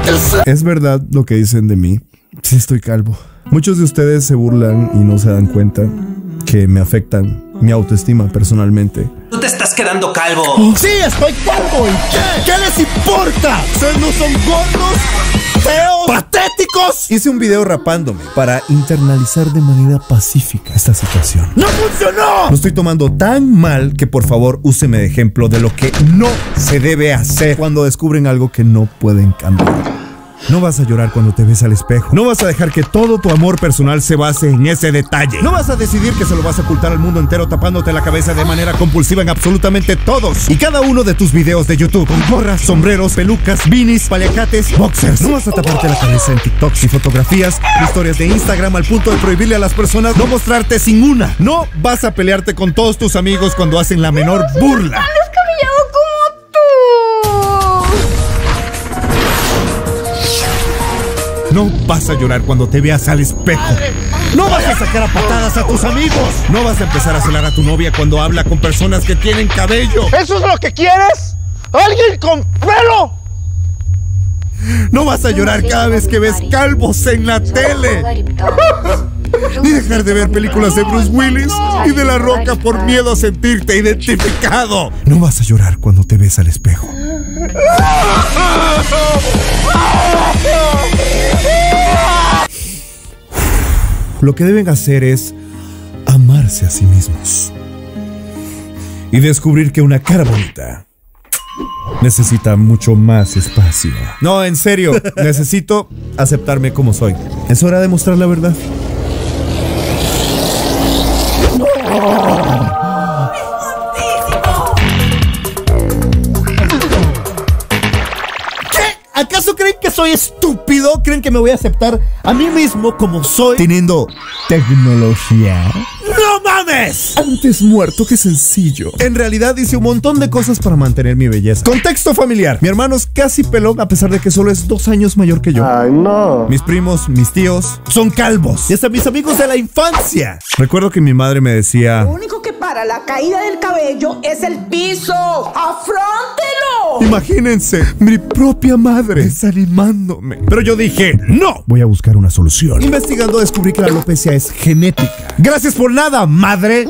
Es verdad lo que dicen de mí. Sí, estoy calvo. Muchos de ustedes se burlan y no se dan cuenta que me afectan mi autoestima personalmente. Tú te estás quedando calvo. Sí, estoy calvo. ¿Y qué? ¿Qué les importa? ¿Ustedes no son gordos, feos, patéticos? Hice un video rapándome para internalizar de manera pacífica esta situación. ¡No funcionó! Lo estoy tomando tan mal que por favor úseme de ejemplo de lo que no se debe hacer cuando descubren algo que no pueden cambiar. No vas a llorar cuando te ves al espejo. No vas a dejar que todo tu amor personal se base en ese detalle. No vas a decidir que se lo vas a ocultar al mundo entero tapándote la cabeza de manera compulsiva en absolutamente todos y cada uno de tus videos de YouTube. Con gorras, sombreros, pelucas, beanies, paliacates, boxers. No vas a taparte la cabeza en TikToks y fotografías, historias de Instagram al punto de prohibirle a las personas no mostrarte sin una. No vas a pelearte con todos tus amigos cuando hacen la menor burla. No vas a llorar cuando te veas al espejo. No vas a sacar a patadas a tus amigos. No vas a empezar a celar a tu novia cuando habla con personas que tienen cabello. ¿Eso es lo que quieres? ¿Alguien con pelo? No vas a llorar cada vez que ves calvos en la tele. Ni dejar de ver películas de Bruce Willis y de La Roca por miedo a sentirte identificado. No vas a llorar cuando te ves al espejo. Lo que deben hacer es amarse a sí mismos y descubrir que una cara bonita necesita mucho más espacio. No, en serio, necesito aceptarme como soy. Es hora de mostrar la verdad. ¿Acaso creen que soy estúpido? ¿Creen que me voy a aceptar a mí mismo como soy? Teniendo tecnología. ¡No mames! Antes muerto que sencillo. En realidad hice un montón de cosas para mantener mi belleza. Contexto familiar. Mi hermano es casi pelón a pesar de que solo es 2 años mayor que yo. Ay, no. Mis primos, mis tíos, son calvos. Y hasta mis amigos de la infancia. Recuerdo que mi madre me decía: lo único que para la caída del cabello es el piso. ¡Afróntelo! Imagínense, mi propia madre desanimándome. Pero yo dije, no, voy a buscar una solución. Investigando descubrí que la alopecia es genética. Gracias por nada, madre.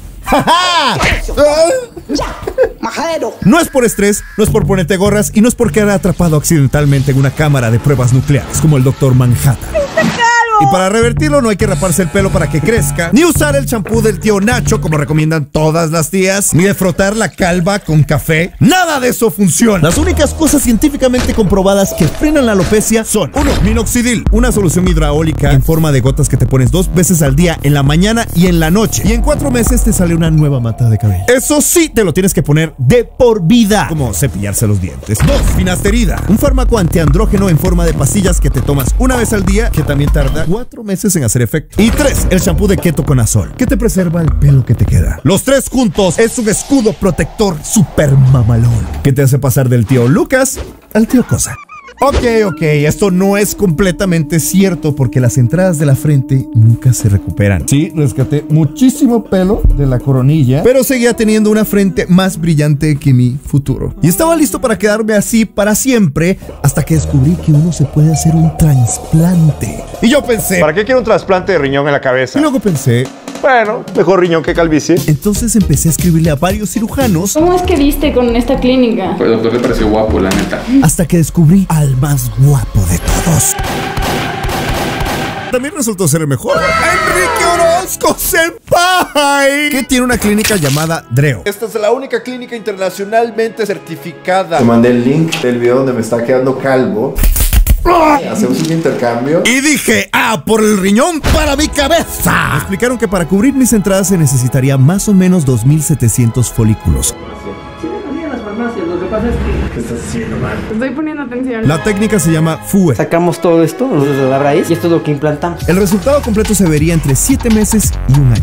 Ya, majadero. No es por estrés, no es por ponerte gorras y no es por quedar atrapado accidentalmente en una cámara de pruebas nucleares como el Dr. Manhattan. Y para revertirlo no hay que raparse el pelo para que crezca, ni usar el champú del tío Nacho como recomiendan todas las tías, ni de frotar la calva con café. Nada de eso funciona. Las únicas cosas científicamente comprobadas que frenan la alopecia son: 1. Minoxidil, una solución hidráulica en forma de gotas que te pones 2 veces al día, en la mañana y en la noche. Y en 4 meses te sale una nueva mata de cabello. Eso sí, te lo tienes que poner de por vida, como cepillarse los dientes. 2. Finasterida, un fármaco antiandrógeno en forma de pastillas que te tomas una vez al día, que también tarda 4 meses en hacer efecto. Y 3. El shampoo de ketoconazol, que te preserva el pelo que te queda. Los 3 juntos es un escudo protector super mamalón que te hace pasar del tío Lucas al tío Cosa. Ok, esto no es completamente cierto porque las entradas de la frente nunca se recuperan. Sí, rescaté muchísimo pelo de la coronilla, pero seguía teniendo una frente más brillante que mi futuro. Y estaba listo para quedarme así para siempre hasta que descubrí que uno se puede hacer un trasplante. Y yo pensé, ¿para qué quiero un trasplante de riñón en la cabeza? Y luego pensé, bueno, mejor riñón que calvicie. Entonces empecé a escribirle a varios cirujanos. ¿Cómo es que diste con esta clínica? Pues doctor, le pareció guapo, la neta. Hasta que descubrí al más guapo de todos. También resultó ser el mejor. ¡Enrique Orozco Senpai! Que tiene una clínica llamada Dreo. Esta es la única clínica internacionalmente certificada. Te mandé el link del video donde me está quedando calvo. Hacemos un intercambio. Y dije, por el riñón para mi cabeza. Me explicaron que para cubrir mis entradas se necesitaría más o menos 2,700 folículos. Lo que pasa es que... ¿Qué estás haciendo, man? Estoy poniendo atención. La técnica se llama FUE. Sacamos todo esto de la raíz y esto es lo que implantamos. El resultado completo se vería entre 7 meses y 1 año.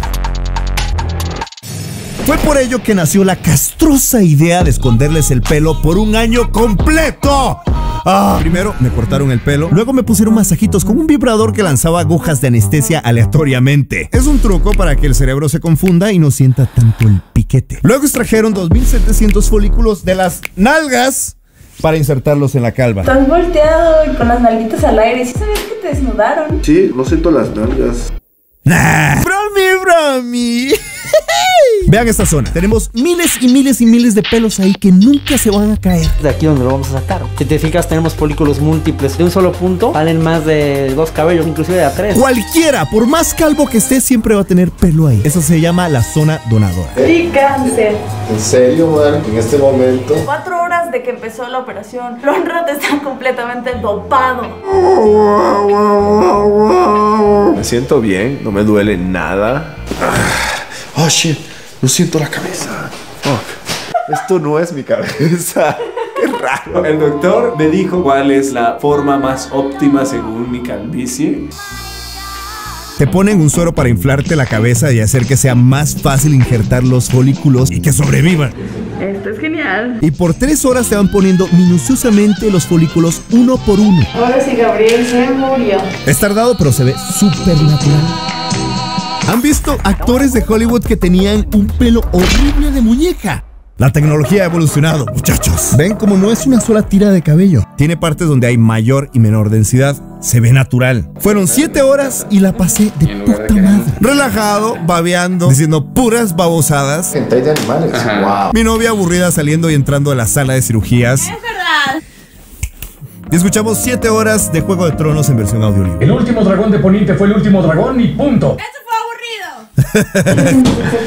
Fue por ello que nació la castrosa idea de esconderles el pelo por 1 año completo. Primero me cortaron el pelo, luego me pusieron masajitos con un vibrador que lanzaba agujas de anestesia aleatoriamente. Es un truco para que el cerebro se confunda y no sienta tanto el piquete. Luego extrajeron 2,700 folículos de las nalgas para insertarlos en la calva. Estás volteado y con las nalguitas al aire. ¿Sí sabías que te desnudaron? Sí, no siento las nalgas. Nah. Bromi. Vean esta zona. Tenemos miles y miles y miles de pelos ahí que nunca se van a caer. De aquí donde lo vamos a sacar. Si te fijas, tenemos folículos múltiples. De un solo punto salen más de 2 cabellos, inclusive de a 3. Cualquiera, por más calvo que esté, siempre va a tener pelo ahí. Eso se llama la zona donadora. Y cáncer. ¿En serio, man? En este momento. 4 horas de que empezó la operación. Lonrot está completamente dopado. Me siento bien, no me duele nada. Oh shit, no siento la cabeza. Fuck. Esto no es mi cabeza. Qué raro. El doctor me dijo cuál es la forma más óptima según mi calvicie. Te ponen un suero para inflarte la cabeza y hacer que sea más fácil injertar los folículos y que sobrevivan. Esto es genial. Y por 3 horas te van poniendo minuciosamente los folículos uno por uno. Ahora sí, Gabriel se murió. Es tardado, pero se ve súper natural. ¿Han visto actores de Hollywood que tenían un pelo horrible de muñeca? La tecnología ha evolucionado, muchachos. Ven como no es una sola tira de cabello. Tiene partes donde hay mayor y menor densidad. Se ve natural. Fueron 7 horas y la pasé de puta madre. Relajado, babeando, diciendo puras babosadas. Hentai de animales. Wow. Mi novia aburrida saliendo y entrando de la sala de cirugías. Es verdad. Y escuchamos 7 horas de Juego de Tronos en versión audiolibro. El último dragón de Poniente fue el último dragón y punto. Eso fue aburrido.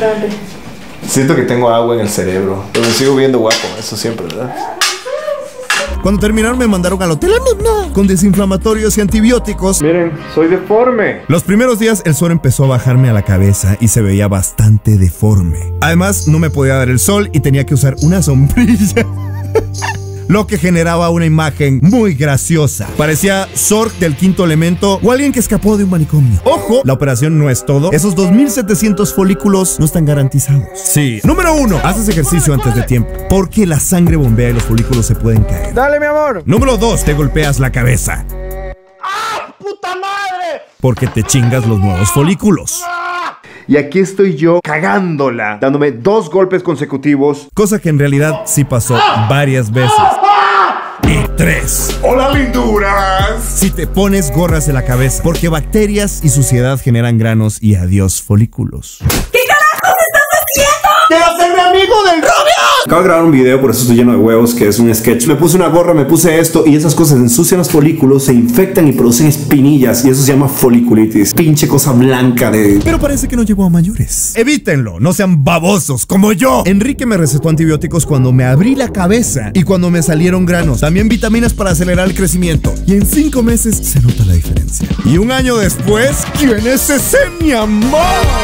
Siento que tengo agua en el cerebro. Pero me sigo viendo guapo, eso siempre, ¿verdad? Cuando terminaron me mandaron al hotel con desinflamatorios y antibióticos. Miren, soy deforme. Los primeros días el sol empezó a bajarme a la cabeza y se veía bastante deforme. Además no me podía dar el sol y tenía que usar una sombrilla. Lo que generaba una imagen muy graciosa. Parecía Zork del Quinto Elemento o alguien que escapó de un manicomio. Ojo, la operación no es todo. Esos 2.700 folículos no están garantizados. Sí. Número 1, haces ejercicio antes de tiempo, porque la sangre bombea y los folículos se pueden caer. Dale, mi amor. Número 2, te golpeas la cabeza, ¡Ah, puta madre! porque te chingas los nuevos folículos. Y aquí estoy yo cagándola, dándome 2 golpes consecutivos. Cosa que en realidad sí pasó varias veces. Y 3. ¡Hola, linduras! Si te pones gorras en la cabeza, porque bacterias y suciedad generan granos y adiós folículos. ¿Qué carajos estás haciendo? ¡Quiero ser mi amigo del rubio! Acabo de grabar un video, por eso estoy lleno de huevos, que es un sketch. Me puse una gorra, me puse esto y esas cosas ensucian los folículos, se infectan y producen espinillas y eso se llama foliculitis. Pinche cosa blanca de... Pero parece que no llegó a mayores. Evítenlo, no sean babosos como yo. Enrique me recetó antibióticos cuando me abrí la cabeza y cuando me salieron granos. También vitaminas para acelerar el crecimiento. Y en 5 meses se nota la diferencia. Y 1 año después, ¿quién es ese mi amor?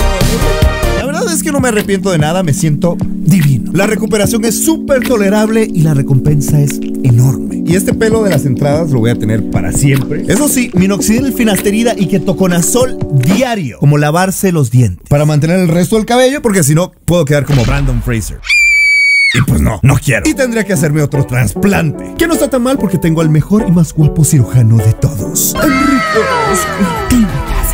La verdad es que no me arrepiento de nada, me siento divino. La recuperación es súper tolerable y la recompensa es enorme. Y este pelo de las entradas lo voy a tener para siempre. Eso sí, minoxidil, finasterida y ketoconazol diario, como lavarse los dientes, para mantener el resto del cabello, porque si no, puedo quedar como Brandon Fraser. Y pues no quiero. Y tendría que hacerme otro trasplante, que no está tan mal porque tengo al mejor y más guapo cirujano de todos, Enrique.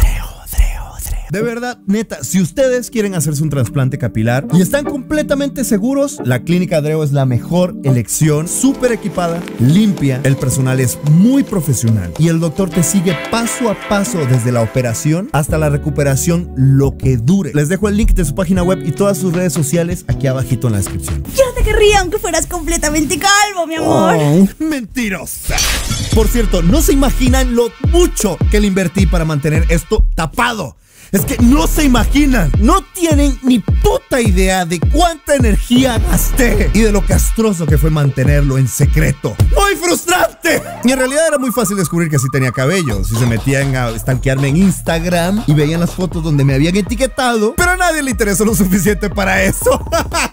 De verdad, neta, si ustedes quieren hacerse un trasplante capilar y están completamente seguros, la Clínica Dreo es la mejor elección. Súper equipada, limpia, el personal es muy profesional y el doctor te sigue paso a paso desde la operación hasta la recuperación, lo que dure. Les dejo el link de su página web y todas sus redes sociales aquí abajito en la descripción. Yo te querría aunque fueras completamente calvo, mi amor. Oh, mentirosa. Por cierto, no se imaginan lo mucho que le invertí para mantener esto tapado. Es que no se imaginan, no tienen ni puta idea de cuánta energía gasté y de lo castroso que fue mantenerlo en secreto. ¡Muy frustrante! Y en realidad era muy fácil descubrir que sí tenía cabello. Si se metían a stalkearme en Instagram y veían las fotos donde me habían etiquetado, pero a nadie le interesó lo suficiente para eso.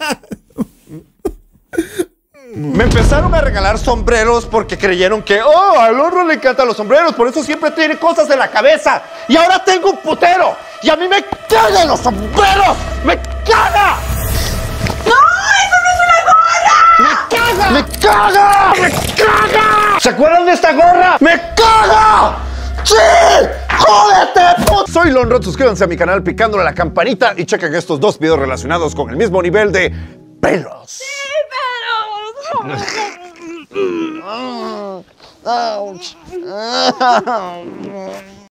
Me empezaron a regalar sombreros porque creyeron que, al horno le encantan los sombreros, por eso siempre tiene cosas en la cabeza. Y ahora tengo un putero. Y a mí me cagan los sombreros. ¡Me caga! ¡No! ¡Eso no es una gorra! ¡Me caga! ¡Me caga! ¡Me caga! ¿Se acuerdan de esta gorra? ¡Me caga! ¡Sí! ¡Jódete, puto! Soy Lonrot, suscríbanse a mi canal picándole a la campanita y chequen estos 2 videos relacionados con el mismo nivel de pelos. ¡Sí, pero! Ouch.